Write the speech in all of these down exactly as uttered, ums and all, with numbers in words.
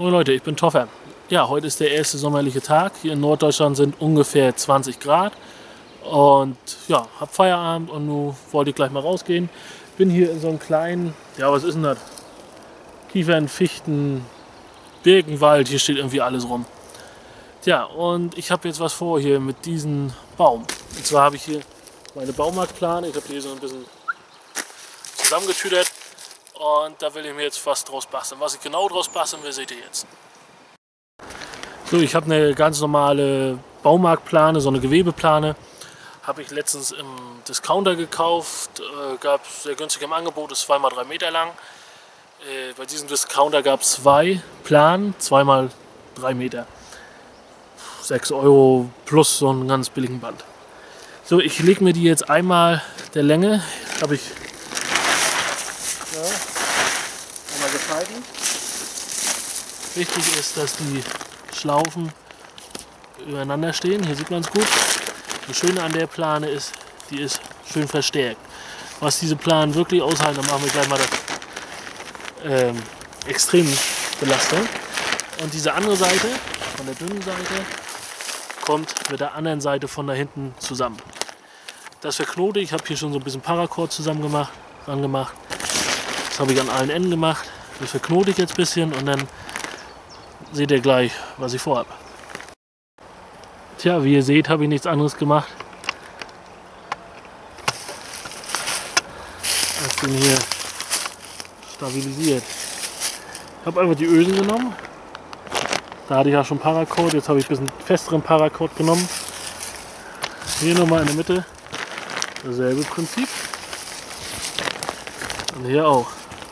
Moin Leute, ich bin Toffer. Ja, heute ist der erste sommerliche Tag. Hier in Norddeutschland sind ungefähr zwanzig Grad. Und ja, hab Feierabend und nun wollte ich gleich mal rausgehen. Bin hier in so einem kleinen, ja was ist denn das? Kiefern, Fichten, Birkenwald, hier steht irgendwie alles rum. Tja, und ich habe jetzt was vor hier mit diesem Baum. Und zwar habe ich hier meine Baumarktplane. Ich habe hier so ein bisschen zusammengetüdert. Und da will ich mir jetzt was draus basteln. Was ich genau draus basteln will, seht ihr jetzt. So, ich habe eine ganz normale Baumarktplane, so eine Gewebeplane. Habe ich letztens im Discounter gekauft. Äh, gab es sehr günstig im Angebot, ist zwei mal drei Meter lang. Äh, bei diesem Discounter gab es zwei Planen, zwei mal drei Meter. sechs Euro plus so einen ganz billigen Band. So, ich lege mir die jetzt einmal der Länge, habe ich ja, einmal gefalten. Wichtig ist, dass die Schlaufen übereinander stehen. Hier sieht man es gut. Das Schöne an der Plane ist, die ist schön verstärkt. Was diese Planen wirklich aushalten, dann machen wir gleich mal das ähm, Extrembelastung. Und diese andere Seite, von der dünnen Seite, kommt mit der anderen Seite von da hinten zusammen. Das verknote ich. Ich habe hier schon so ein bisschen Paracord zusammen gemacht, ran gemacht. Das habe ich an allen Enden gemacht. Das verknote ich jetzt ein bisschen und dann seht ihr gleich, was ich vorhabe. Tja, wie ihr seht, habe ich nichts anderes gemacht, als den hier stabilisiert. Ich habe einfach die Ösen genommen. Da hatte ich ja schon Paracord, jetzt habe ich ein bisschen festeren Paracord genommen. Hier nochmal in der Mitte dasselbe Prinzip. Und hier auch.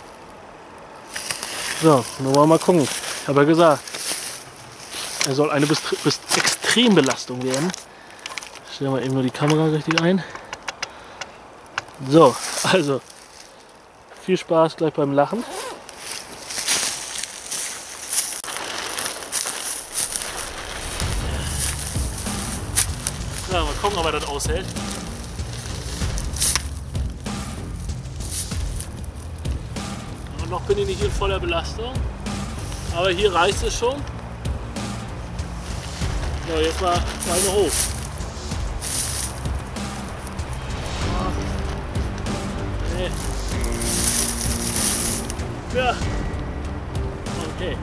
So, nun wollen wir mal gucken. Ich habe ja gesagt, er soll eine Extrembelastung werden. Stellen wir eben nur die Kamera richtig ein. So, also viel Spaß gleich beim Lachen. Ja, mal gucken, ob er das aushält. Und noch bin ich nicht in voller Belastung. Aber hier reicht es schon. So, jetzt mal Beine hoch. Nee. Ja. Okay.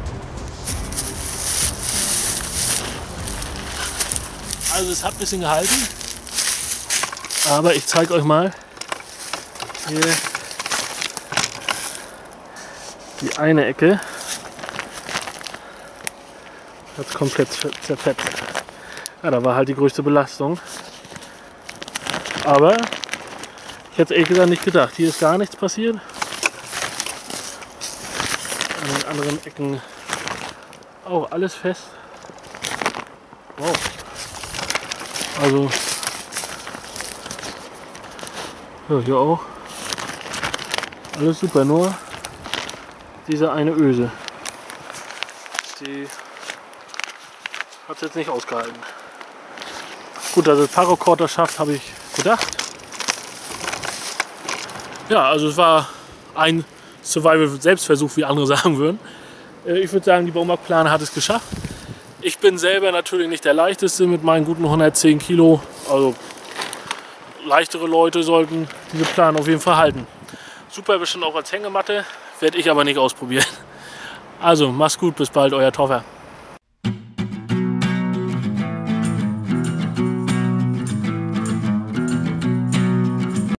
Also es hat ein bisschen gehalten. Aber ich zeige euch mal hier die eine Ecke. Hat es komplett zerfetzt. Ja, da war halt die größte Belastung. Aber ich hätte es ehrlich gesagt nicht gedacht. Hier ist gar nichts passiert. An den anderen Ecken auch alles fest. Wow. Also ja, hier auch. Alles super, nur diese eine Öse. Die hat es jetzt nicht ausgehalten. Gut, dass es Paracord das schafft, habe ich gedacht. Ja, also es war ein Survival-Selbstversuch, wie andere sagen würden. Ich würde sagen, die Baumarktplane hat es geschafft. Ich bin selber natürlich nicht der leichteste mit meinen guten hundertzehn Kilo. Also leichtere Leute sollten diese Plane auf jeden Fall halten. Super bestimmt auch als Hängematte, werde ich aber nicht ausprobieren. Also, mach's gut, bis bald, euer Toffer.